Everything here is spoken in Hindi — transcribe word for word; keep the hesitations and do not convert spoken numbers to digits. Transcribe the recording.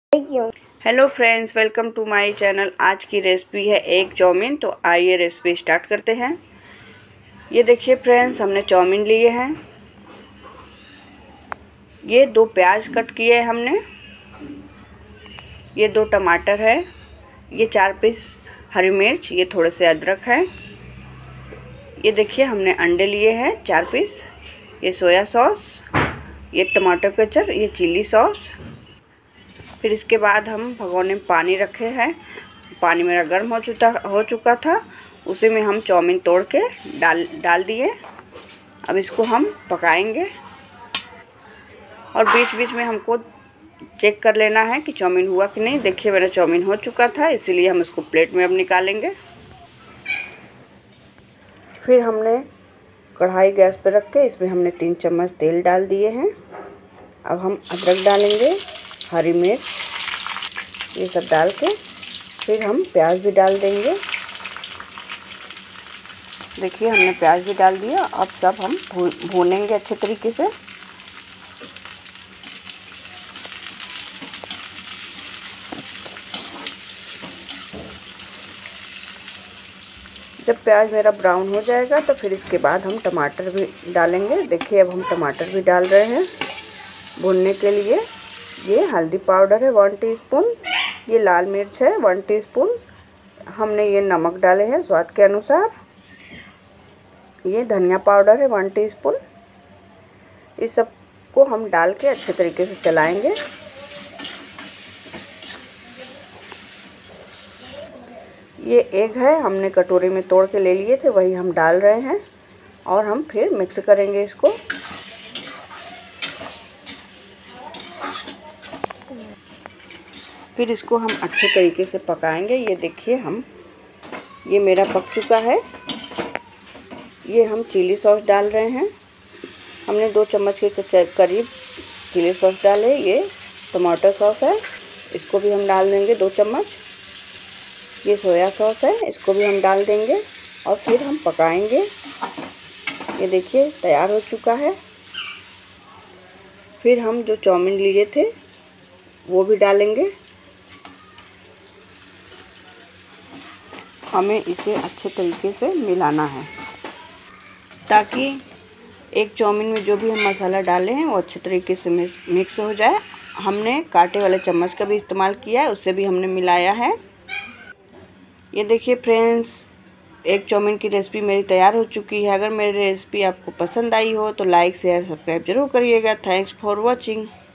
Hello friends, welcome to my channel. आज की रेसिपी है एग चाउमीन। तो आइए रेसिपी स्टार्ट करते हैं। ये देखिए फ्रेंड्स, हमने चाउमीन लिए हैं। ये दो प्याज कट किए हैं हमने। ये दो टमाटर है। ये चार पीस हरी मिर्च। ये थोड़े से अदरक है। ये देखिए हमने अंडे लिए हैं चार पीस। ये सोया सॉस, ये टमाटो केचप, ये चिली सॉस। फिर इसके बाद हम भगोने में पानी रखे हैं। पानी मेरा गर्म हो चुका हो चुका था। उसी में हम चाउमीन तोड़ के डाल डाल दिए। अब इसको हम पकाएंगे और बीच बीच में हमको चेक कर लेना है कि चाउमीन हुआ कि नहीं। देखिए मेरा चाउमीन हो चुका था, इसीलिए हम इसको प्लेट में अब निकालेंगे। फिर हमने कढ़ाई गैस पर रख के इसमें हमने तीन चम्मच तेल डाल दिए हैं। अब हम अदरक डालेंगे, हरी मिर्च, ये सब डाल के फिर हम प्याज भी डाल देंगे। देखिए हमने प्याज भी डाल दिया। अब सब हम भूनेंगे अच्छे तरीके से। जब प्याज मेरा ब्राउन हो जाएगा तो फिर इसके बाद हम टमाटर भी डालेंगे। देखिए अब हम टमाटर भी डाल रहे हैं भूनने के लिए। ये हल्दी पाउडर है वन टीस्पून। ये लाल मिर्च है वन टीस्पून। हमने ये नमक डाले हैं स्वाद के अनुसार। ये धनिया पाउडर है वन टीस्पून। इस सब को हम डाल के अच्छे तरीके से चलाएंगे। ये एग है, हमने कटोरी में तोड़ के ले लिए थे, वही हम डाल रहे हैं और हम फिर मिक्स करेंगे इसको। फिर इसको हम अच्छे तरीके से पकाएंगे। ये देखिए हम ये मेरा पक चुका है। ये हम चिली सॉस डाल रहे हैं। हमने दो चम्मच के करीब चिली सॉस डाले। ये टमाटो सॉस है, इसको भी हम डाल देंगे दो चम्मच। ये सोया सॉस है, इसको भी हम डाल देंगे और फिर हम पकाएंगे। ये देखिए तैयार हो चुका है। फिर हम जो चाउमीन लिए थे वो भी डालेंगे। हमें इसे अच्छे तरीके से मिलाना है ताकि एक चाउमीन में जो भी हम मसाला डाले हैं वो अच्छे तरीके से मिक्स हो जाए। हमने कांटे वाले चम्मच का भी इस्तेमाल किया है, उससे भी हमने मिलाया है। ये देखिए फ्रेंड्स, एक चाउमीन की रेसिपी मेरी तैयार हो चुकी है। अगर मेरी रेसिपी आपको पसंद आई हो तो लाइक शेयर सब्सक्राइब जरूर करिएगा। Thanks for watching.